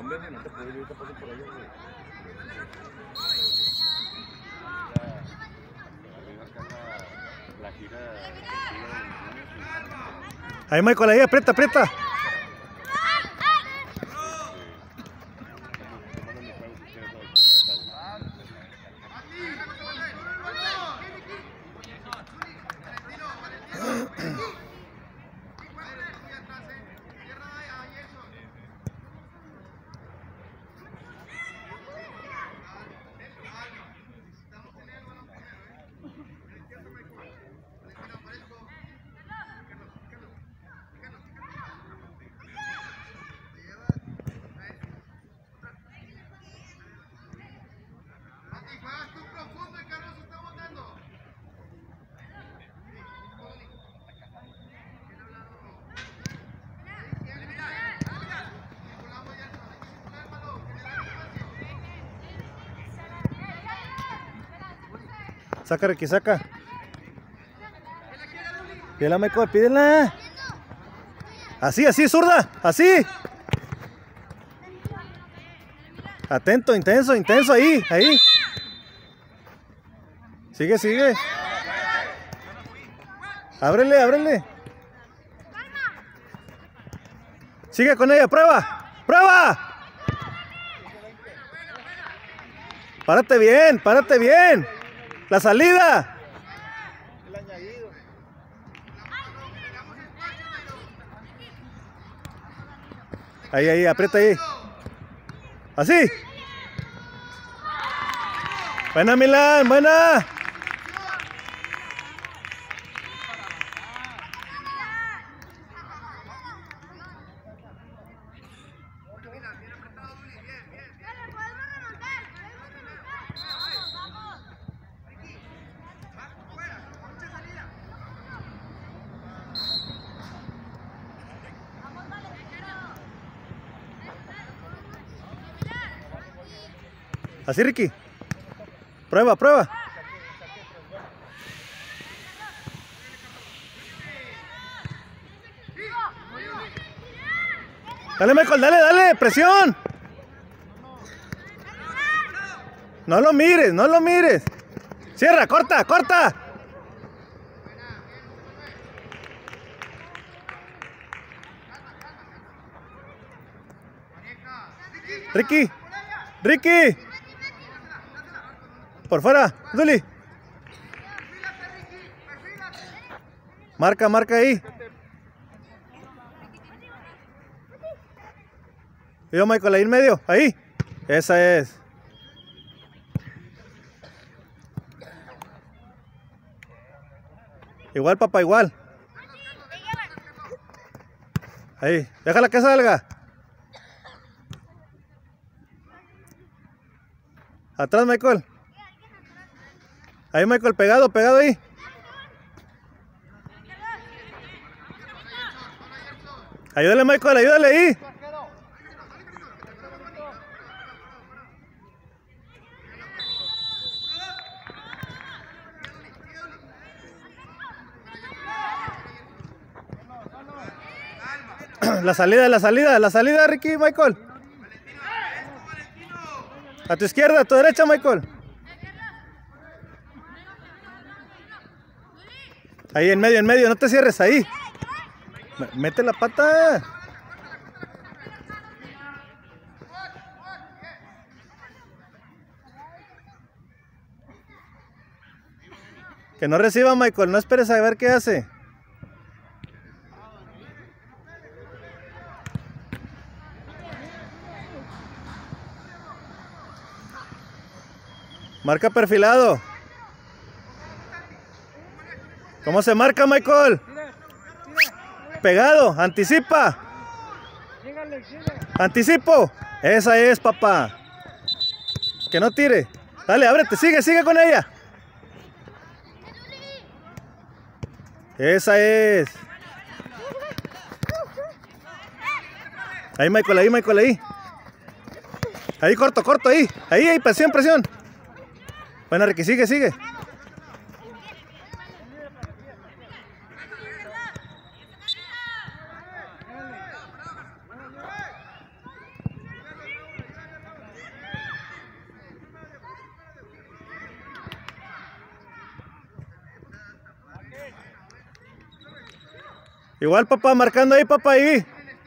Colombia, no te puedo ir, te paso por allá, güey. La gira ahí, Michael, ahí, aprieta, aprieta. Saca, Ricky, saca. Pídela, Michael, pídela. Así, así, zurda, así. Atento, intenso, intenso, ahí, ahí. Sigue, sigue. Ábrele, ábrele. Sigue con ella, prueba, prueba. Párate bien, párate bien. La salida. Ahí, ahí, aprieta ahí. Así. Buena, Milán, buena. Así, Ricky. Prueba, prueba. Dale, Michael, dale, dale, presión. No lo mires, no lo mires. Cierra, corta, corta. Ricky, Ricky. Por fuera, Duli. Marca, marca ahí. Yo, Michael, ahí en medio, ahí. Esa es. Igual, papá, igual. Ahí, déjala que salga. Atrás, Michael. Ahí, Michael, pegado, pegado ahí. Ayúdale, Michael, ayúdale ahí. La salida, la salida, la salida, Ricky, Michael. A tu izquierda, a tu derecha, Michael. Ahí en medio, no te cierres, ahí. Mete la pata. Que no reciba, Michael, no esperes a ver qué hace. Marca perfilado. ¿Cómo se marca, Michael? Pegado, anticipa. Anticipo. Esa es, papá. Que no tire. Dale, ábrete, sigue, sigue con ella. Esa es. Ahí, Michael, ahí, Michael, ahí. Ahí, corto, corto, ahí. Ahí, ahí, presión, presión. Bueno, Ricky, sigue, sigue. Igual, papá, marcando ahí, papá, ahí.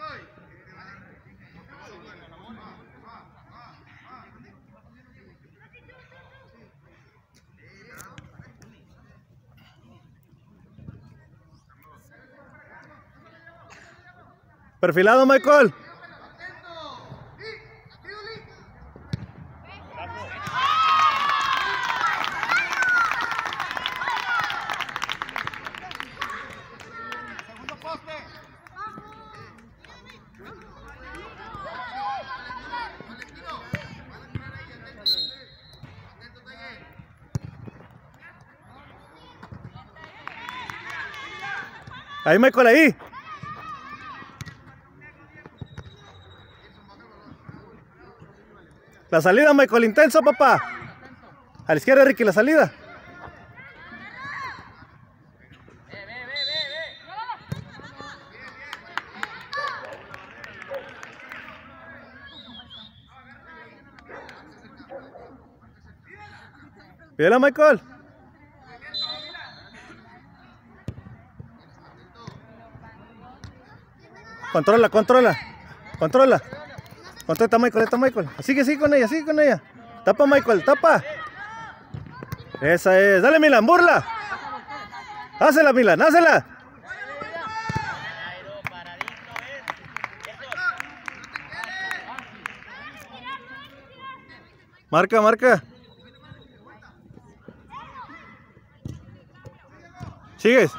Perfilado, Michael. Ahí, Michael, ahí. La salida, Michael, intenso, papá. A la izquierda, Ricky, la salida. Pídela, Michael. Controla, controla. Controla. Controla, Michael, está Michael. Sigue, sigue con ella, sigue con ella. Tapa, Michael, tapa. Esa es. Dale, Milan, burla. Hácela, Milan, hácela. Marca, marca. Sigues.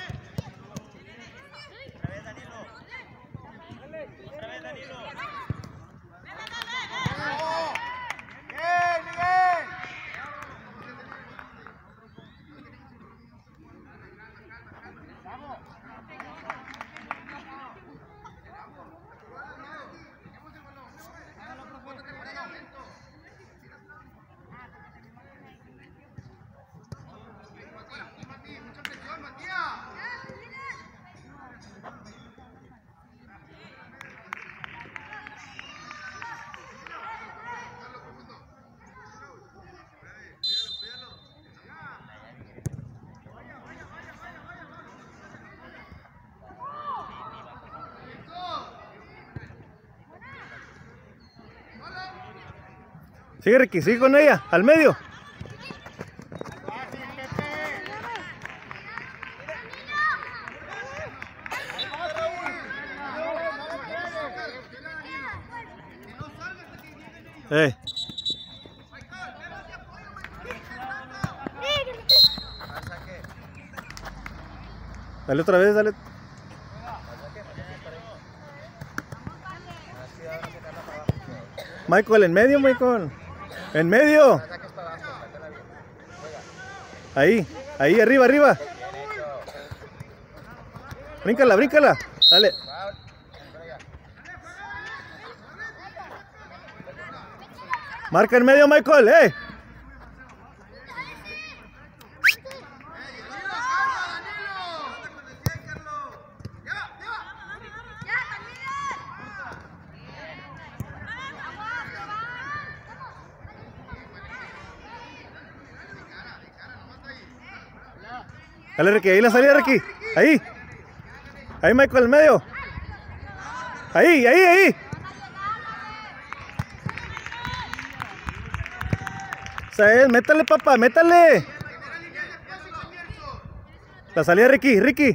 Sigue, Ricky, sigue con ella, al medio. Dale otra vez, dale. Michael, en medio, Michael. En medio. Ahí, ahí, arriba, arriba. Bríncala, bríncala. Dale. Marca en medio, Michael, Dale, Ricky, ahí la salida, Ricky. Ahí. Ahí, Michael, en medio. Ahí, ahí, ahí. Métale, papá, métale. La salida, Ricky, Ricky.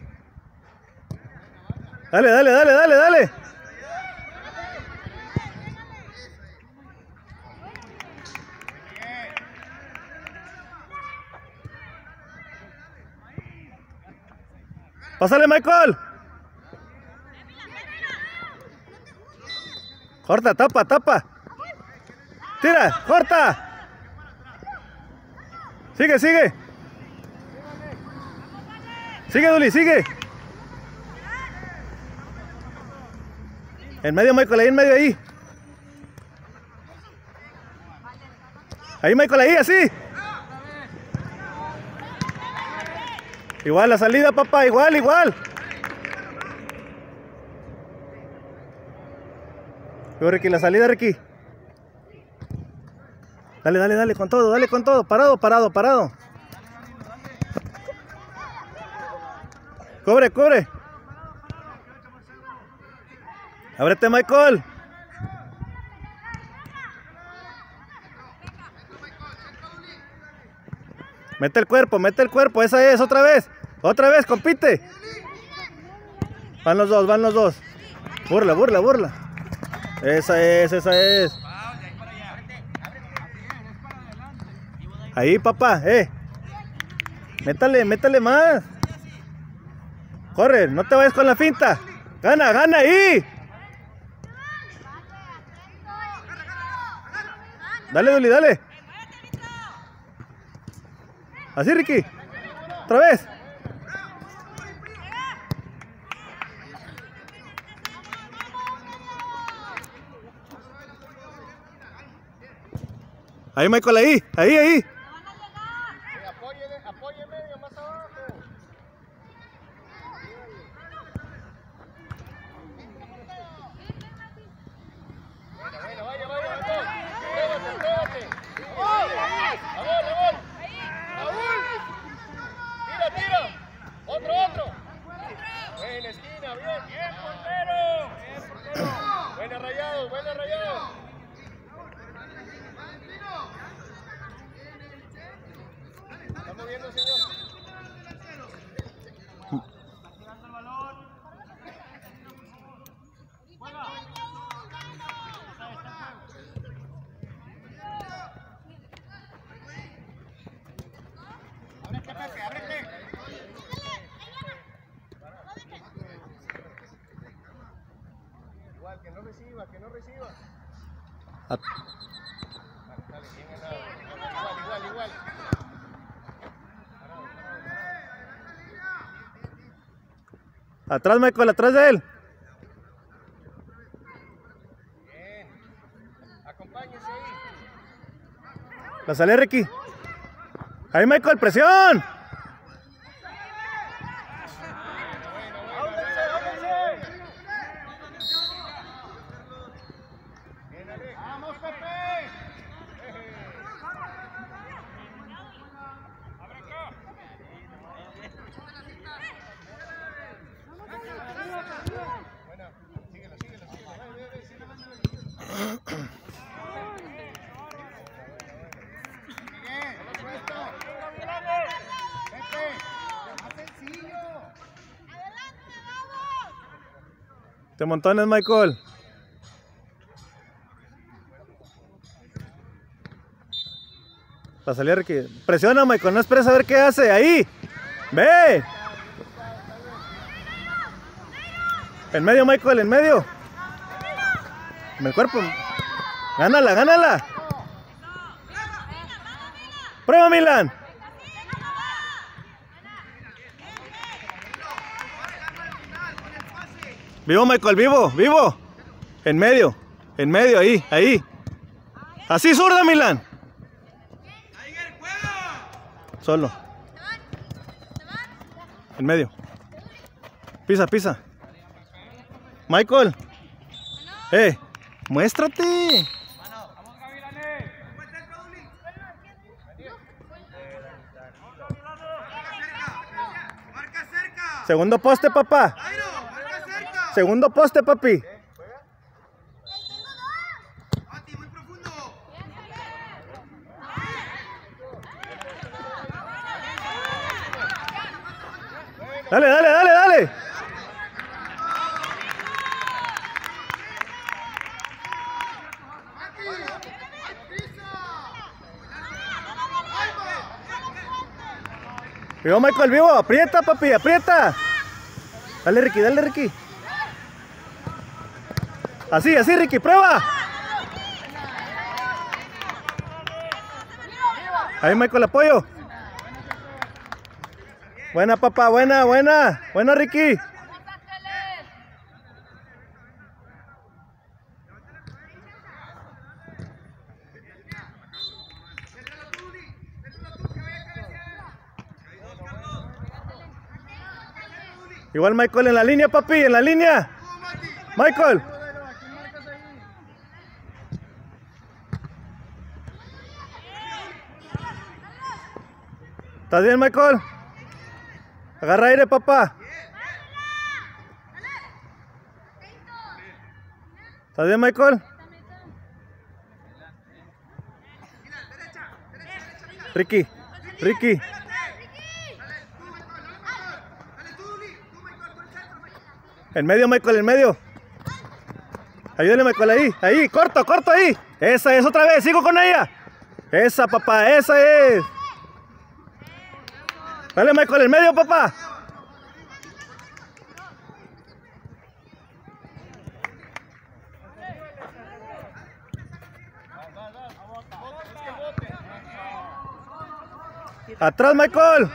Dale, dale, dale, dale, dale. Pásale, Michael. Corta, tapa, tapa. Tira, corta. Sigue, sigue. Sigue, Duli, sigue. En medio, Michael, ahí en medio, ahí. Ahí, Michael, ahí, así. Igual la salida, papá, igual, igual. Yo, Ricky, la salida, Ricky. Dale, dale, dale, con todo, parado, parado, parado. Cobre, cobre. Ábrete, Michael. Mete el cuerpo, esa es, otra vez, compite. Van los dos. Burla. Esa es. Ahí, papá, métale más. Corre, no te vayas con la finta. Gana ahí. Dale, Duli, dale. Así, Ricky. Otra vez. Ahí, Michael, ahí. Apoye medio más abajo. Bueno, vaya. Pégate. Gol. Tira. Otro. Buena esquina, bien, portero. Buena rayado. Estamos viendo, señor. Ábrete. Igual, que no reciba. Dale, bien ganado. Igual. Atrás, Michael, atrás de él. Bien. Acompáñese ahí. La sale, Ricky. Ahí, Michael, presión. ¡Vamos, Pepe! Bueno, síguelo. Te montones, Michael. La salida, Ricky. Presiona, Michael, no esperes a ver qué hace. Ahí. Ve. En medio, Michael, en medio. En el cuerpo. Gánala. Prueba, Milan. Vivo, Michael, vivo. En medio, ahí. Así, zurda, Milan. Solo. En medio. Pisa. Michael. Muéstrate. Segundo poste, papá. Segundo poste, papi. Dale. Vivo, Michael, vivo. Aprieta, papi, aprieta. Dale, Ricky. Así, Ricky, prueba. Ahí, Michael, apoyo. Buena, papá, buena. Buena, Ricky. Igual, Michael, en la línea, papi, en la línea. Michael. ¿Estás bien, Michael? Agarra aire, papá. ¿Estás bien, Michael? Ricky. En medio, Michael, en medio. Ayúdale, Michael, ahí, corto ahí. Esa es, otra vez, sigo con ella. Esa, papá, esa es. Dale, Michael, en medio, papá. Atrás, Michael.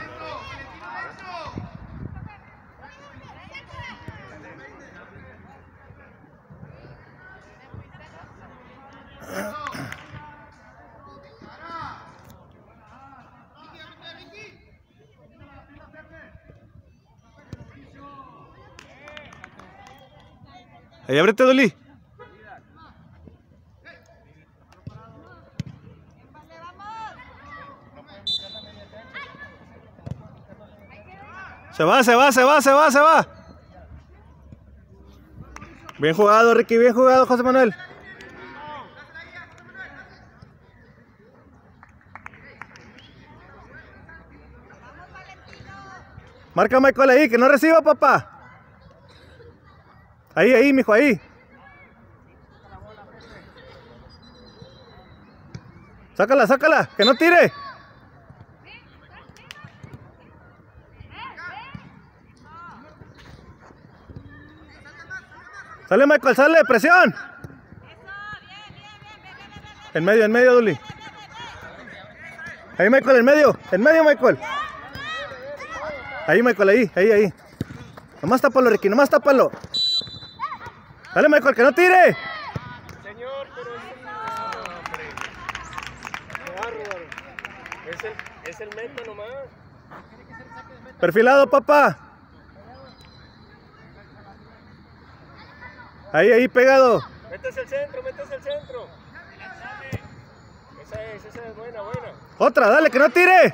Ahí, ábrete, Dolly. Se va. Bien jugado, Ricky, bien jugado, José Manuel. Marca, Michael, ahí, que no reciba, papá. Ahí, mijo, ahí. Sácala, que no tire. Sale, Michael, sale, presión. En medio, Duli. Ahí, Michael, en medio, Michael. Ahí, Michael, ahí. Nomás tápalo, Ricky, nomás tápalo. Dale, Michael, que no tire. Señor, pero hombre. Qué bárbaro. Es el meta nomás. Perfilado, papá. Ahí, pegado. Métese al centro. Esa es buena. Otra, dale, que no tire.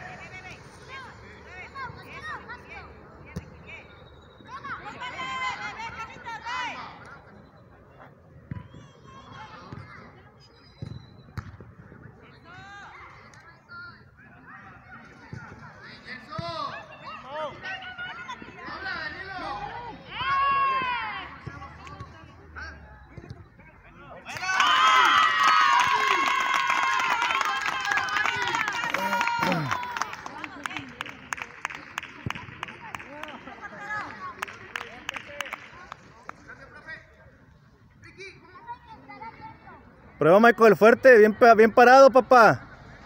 Prueba, Michael, fuerte, bien parado, papá.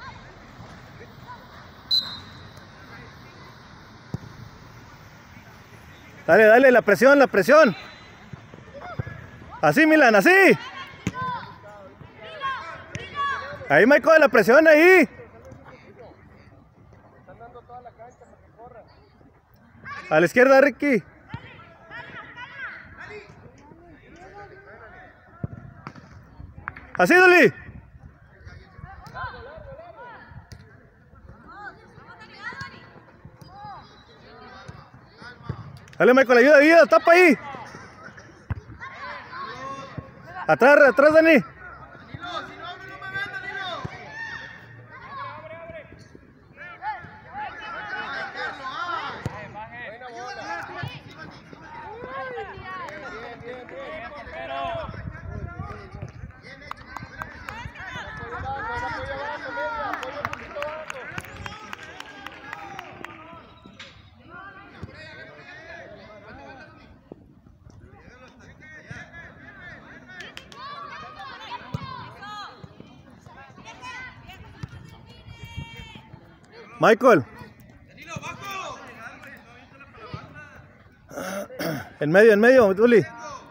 Dale, la presión. Así, Milan, así. Ahí, Michael, la presión ahí. A la izquierda, Ricky. Así, Dolly. Dale, Michael, ayuda, tapa ahí. Atrás, Dani. Michael. En medio, Duli.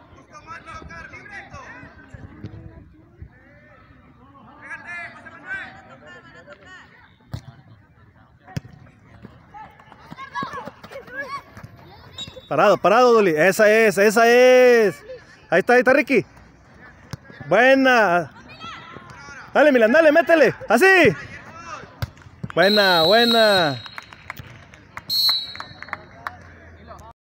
Parado, Duli. Esa es. Ahí está, Ricky. Buena. Dale, Milan, dale, métele. Así. Buena.